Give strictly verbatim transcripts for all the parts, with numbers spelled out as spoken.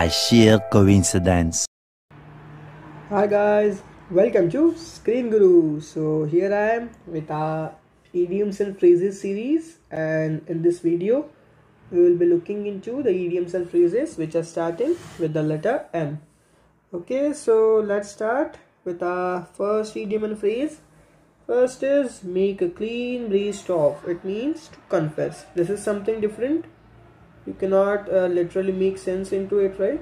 by sheer coincidence. Hi guys, welcome to Screen Guru. So here I am with our idioms and phrases series, and in this video we will be looking into the idioms and phrases which are starting with the letter M. Okay, so let's start with our first idiom and phrase. First is make a clean breast of. It means to confess. This is something different. You cannot uh, literally make sense into it, right?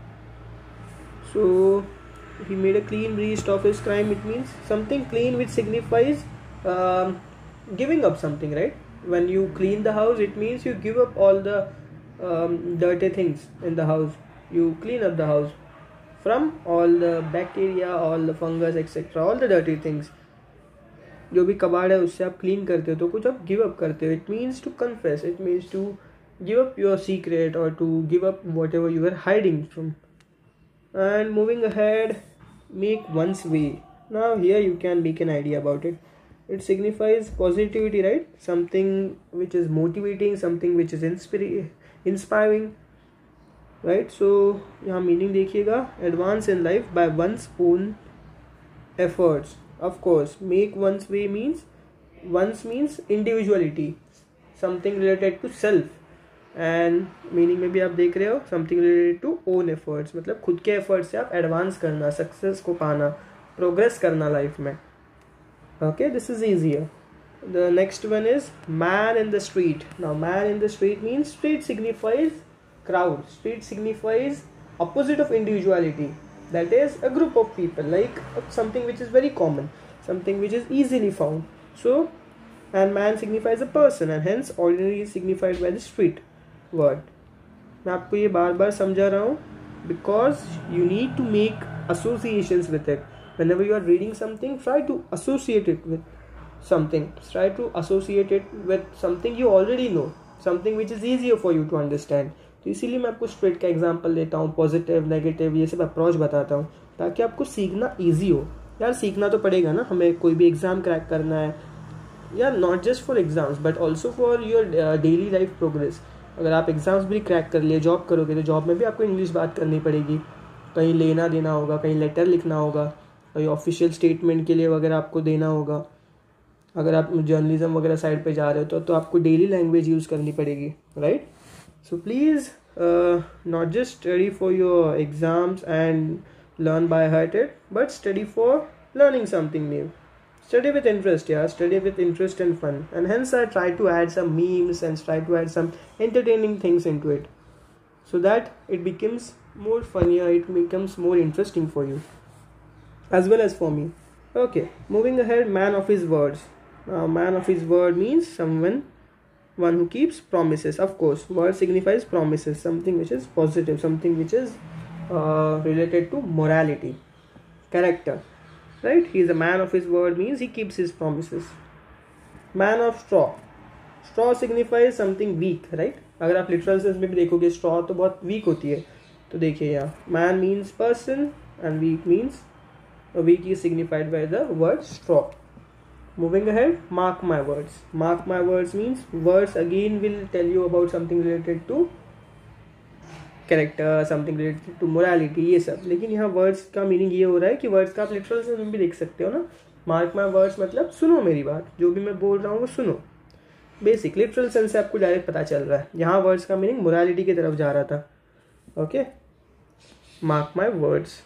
So he made a clean breast of his crime. It means something clean, which signifies um, giving up something, right? When you clean the house, it means you give up all the um, dirty things in the house. You clean up the house from all the bacteria, all the fungus, etc., all the dirty things. जो भी कबाड़ है उससे आप clean करते हो, तो कुछ आप गिव अप करते हो. It means to confess. It means to give up your secret or to give up whatever you were hiding from. And moving ahead, make one's way. Now here you can make an idea about it. It signifies positivity, right? Something which is motivating, something which is inspira- inspiring, right? So यहाँ meaning देखिएगा, advance in life by one's own efforts. Of course, make one's way means one's means individuality, something related to self. And meaning में भी आप देख रहे हो something related to own efforts, मतलब खुद के एफर्ट्स से आप एडवांस करना, सक्सेस को पाना, प्रोग्रेस करना लाइफ में. Okay, this is easier. The next one is man in the street. Now man in the street means street signifies crowd. Street signifies opposite of individuality, that is a group of people, like something which is very common, something which is easily found. So and man signifies a person, and hence ordinary is signified by the street word. मैं आपको ये बार बार समझा रहा हूँ because you need to make associations with it. Whenever you are reading something, try to associate it with something. Try to associate it with something you already know, something which is easier for you to understand. तो इसीलिए मैं आपको straight का example देता हूँ, positive negative ये सब approach बताता हूँ, ताकि आपको सीखना ईजी हो. यार सीखना तो पड़ेगा ना, हमें कोई भी एग्जाम क्रैक करना है, या not just for exams but also for your daily life progress. अगर आप एग्जाम्स भी क्रैक कर लिए, जॉब करोगे, तो जॉब में भी आपको इंग्लिश बात करनी पड़ेगी. कहीं लेना देना होगा, कहीं लेटर लिखना होगा, कहीं ऑफिशियल स्टेटमेंट के लिए वगैरह आपको देना होगा. अगर आप जर्नलिज्म वगैरह साइड पे जा रहे हो तो, तो आपको डेली लैंग्वेज यूज़ करनी पड़ेगी, right? So please not just study for your exams and learn by heart it, but study for learning something new. Study with interest, yeah. Study with interest and fun. And hence I try to add some memes and try to add some entertaining things into it, so that it becomes more funnier, it becomes more interesting for you, as well as for me. Okay, moving ahead, man of his words. Now, man of his word means someone, one who keeps promises. Of course, word signifies promises, something which is positive, something which is uh, related to morality, character. Right? He is a man of his word means he keeps his promises. Man of straw. Straw signifies something weak, right? अगर आप literal sense में भी देखोगे straw तो बहुत weak होती है. तो देखिए यहाँ man means person and weak means weak is signified by the word straw. Moving ahead, mark my words. Mark my words means words again will tell you about something related to character, something related to morality, ये सब. लेकिन यहाँ words का meaning ये हो रहा है कि वर्ड्स का आप लिटरल सेंस में भी देख सकते हो ना. मार्क माई वर्ड्स मतलब सुनो मेरी बात, जो भी मैं बोल रहा हूँ वो सुनो. बेसिक लिटरल सेंस से आपको डायरेक्ट पता चल रहा है. यहाँ वर्ड्स का मीनिंग मोरालिटी की तरफ जा रहा था. Okay, mark my words.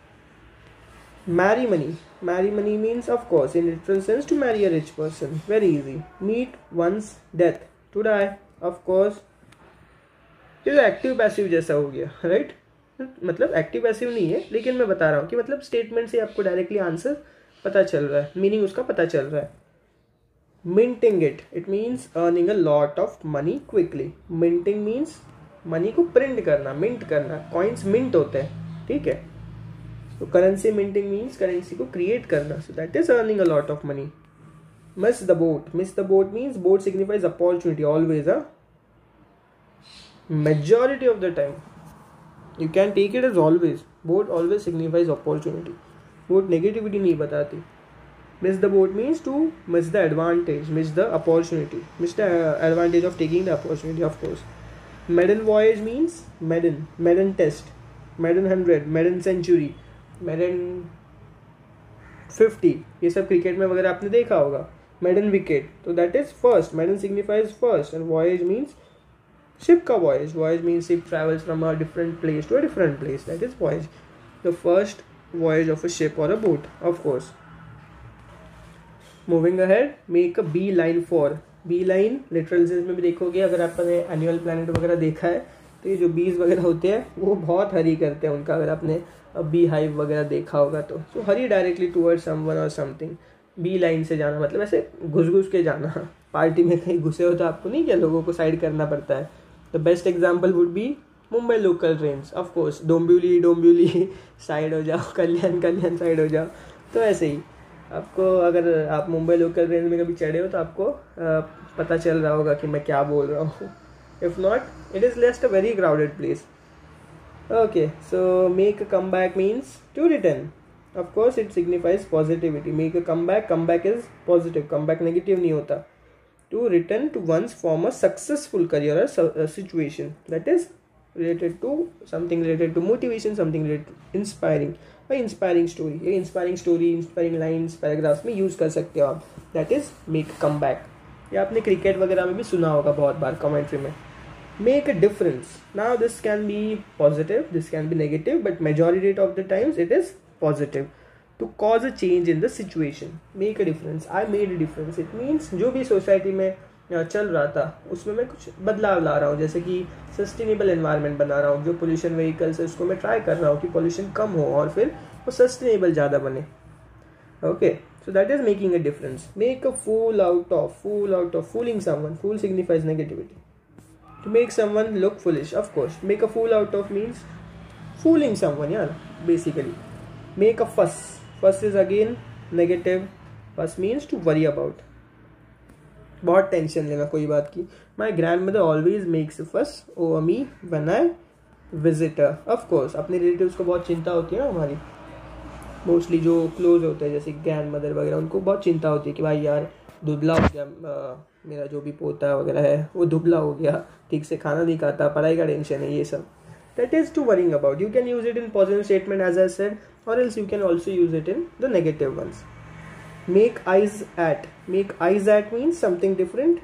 Marry money. Marry money means of course in literal sense to marry a rich person. Very easy. Meet one's death, to die. Of course ये तो active passive जैसा हो गया, राइट? मतलब active passive नहीं है, लेकिन मैं बता रहा हूँ कि मतलब स्टेटमेंट से आपको डायरेक्टली आंसर पता चल रहा है, मीनिंग उसका पता चल रहा है. Minting it. It means earning a lot of money quickly. Minting means money को प्रिंट करना, मिंट करना. कॉइन्स मिंट होते हैं, ठीक है? तो करेंसी मिंटिंग मीन्स करेंसी को क्रिएट करना. So that is earning a lot of money. Miss the boat. Miss the boat means boat signifies opportunity always. A majority of the time you can take it as always. Boat always signifies opportunity. Boat negativity नहीं बताती. Miss the boat means to miss the advantage, miss the opportunity, miss the advantage of taking the opportunity, of course. Maiden voyage means maiden, maiden test. Maiden hundred, maiden century, maiden fifty, ये सब cricket में वगैरह आपने देखा होगा. Maiden wicket, तो that is first. Maiden signifies first and voyage means ship का voyage. Voyage means ship travels from a different place to a different place, that is voyage. The first voyage of a ship or a boat, of course. Moving ahead, make a beeline for. beeline literal sense में भी देखोगे, अगर आपने annual planet वगैरह देखा है तो ये जो बीज वगैरह होते हैं वो बहुत हरी करते हैं उनका, अगर आपने बी हाइव वगैरह देखा होगा तो. So hurry directly toward someone और समथिंग. बी लाइन से जाना मतलब ऐसे घुस घुस के जाना. पार्टी में कहीं घुसे हो तो आपको नहीं क्या लोगों को साइड करना पड़ता है. The best example would be Mumbai local trains, of course. Dombivli Dombivli side हो जाओ, कल्याण कल्याण साइड हो जाओ. तो ऐसे ही आपको, अगर आप मुंबई लोकल ट्रेन में कभी चढ़े हो तो आपको आ, पता चल रहा होगा कि मैं क्या बोल रहा हूँ. If not, it is just a very crowded place. Okay, so make a come back means to return. Of course it signifies positivity. Make a come back, come back is positive, come back negative नहीं होता. To return to one's form a successful career और situation, that is related to something related to motivation, something related to inspiring. by inspiring story, ये inspiring story, inspiring lines paragraphs में use कर सकते हो आप. that is make comeback. ये आपने cricket वगैरह में भी सुना होगा बहुत बार कमेंट्री में. make a difference. now this can be positive, this can be negative, but majority of the times it is positive. to cause a change in the situation. make a difference. I made a difference. it means जो भी society में चल रहा था उसमें मैं कुछ बदलाव ला रहा हूँ, जैसे कि सस्टेनेबल एनवायरनमेंट बना रहा हूँ. जो पोल्यूशन व्हीकल्स है उसको मैं ट्राई कर रहा हूँ कि पोल्यूशन कम हो और फिर वो सस्टेनेबल ज़्यादा बने. Okay, so that is making a difference. Make a fool out of. Fool out of, fooling someone. Fool signifies negativity. To make someone look foolish, of course. Make a fool out of means fooling someone यार basically. Make a fuss. Fuss is again negative. Fuss means to worry about, बहुत tension लेना कोई बात की. My grandmother always makes fuss over me when I visit her. Of course अपने relatives को बहुत चिंता होती है ना हमारी, मोस्टली जो क्लोज होते हैं जैसे ग्रैंड मदर वगैरह, उनको बहुत चिंता होती है कि भाई यार दुबला हो गया आ, मेरा जो भी पोता वगैरह है वो दुबला हो गया, ठीक से खाना नहीं खाता, पढ़ाई का टेंशन है, ये सब. That is to worrying about. You can use it in positive statement as I said, और else you can also use it in the negative ones. Make eyes at. Make eyes at means something different.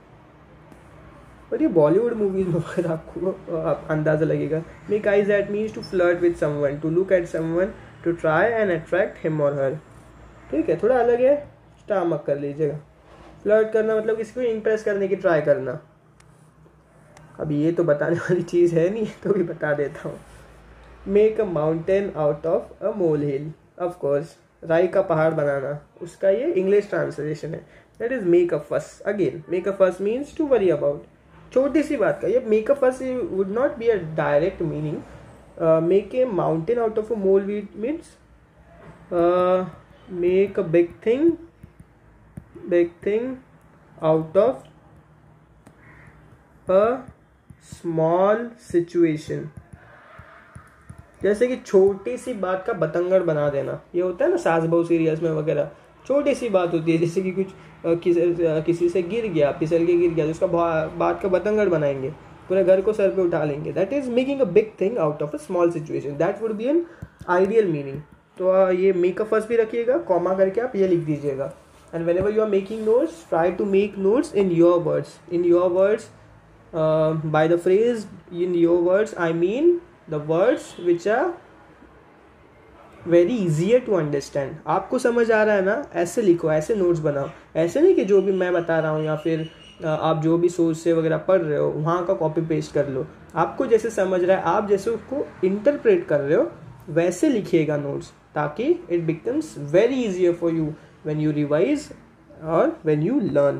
पर ये Bollywood movies में अगर आपको आप अंदाजा लगेगा. Make eyes at means to flirt with someone, to look at someone, to try and attract him or her. ठीक है, थोड़ा अलग है, स्टामक कर लीजिएगा. फ्लर्ट करना मतलब किसी को इम्प्रेस करने की ट्राई करना. अभी ये तो बताने वाली चीज़ है नहीं, तो भी बता देता हूँ. Make a mountain out of a molehill. Of course, राई का पहाड़ बनाना, उसका ये इंग्लिश ट्रांसलेशन है. That is make a fuss. Again make a फस मीन्स टू वरी अबाउट. छोटी सी बात का ये make a fuss would not be a direct meaning. Make a mountain out of a molehill means make a big thing big thing out of a small situation. जैसे कि छोटी सी बात का बतंगड़ बना देना, ये होता है ना सास बहू सीरियल्स में वगैरह. छोटी सी बात होती है, जैसे कि कुछ किसी किसी से गिर गया, फिसल के गिर गया, तो उसका बात का बतंगड़ बनाएंगे, पूरे घर को सर पे उठा लेंगे. That is making a big thing out of a small situation. That would be an ideal meaning. तो ये मेक अ फर्स्ट भी रखिएगा, कॉमा करके आप ये लिख दीजिएगा. And whenever you are making notes, try to make notes in your words. In your words, by the phrase in your words I mean the words which are very easier to understand. आपको समझ आ रहा है ना, ऐसे लिखो, ऐसे notes बनाओ. ऐसे नहीं कि जो भी मैं बता रहा हूँ या फिर आप जो भी सोर्स से वगैरह पढ़ रहे हो वहाँ का कॉपी पेस्ट कर लो. आपको जैसे समझ रहा है, आप जैसे उसको इंटरप्रेट कर रहे हो वैसे लिखिएगा नोट्स, ताकि it becomes very easier for you when you revise और when you learn.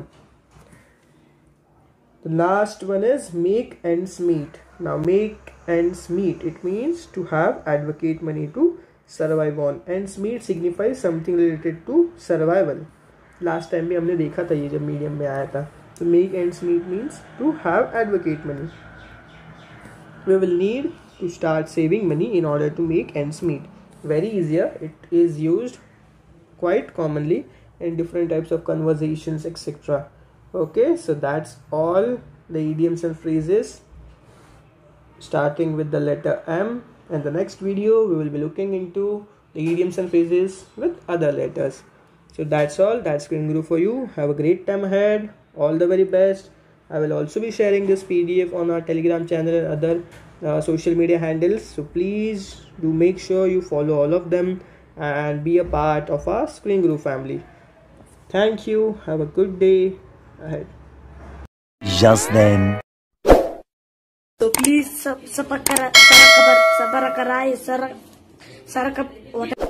The last one is make ends meet. Now make ends meet, it means to have advocate money to survive on. Ends meet signifies something related to survival. Last time भी हमने देखा था ये जब medium में आया था. So make ends meet means to have advocate money. We will need to start saving money in order to make ends meet. Very easier. It is used quite commonly in different types of conversations, et cetera. Okay, so that's all the idioms and phrases starting with the letter M. In the next video, we will be looking into the idioms and phrases with other letters. So that's all. That's Screen Guru for you. Have a great time ahead. All the very best. I will also be sharing this P D F on our Telegram channel and other uh, social media handles. So please do make sure you follow all of them and be a part of our Screen Guru family. Thank you. Have a good day ahead. Just then. So please sub, sub, sub, sub, sub, sub, sub, sub, sub, sub, sub, sub,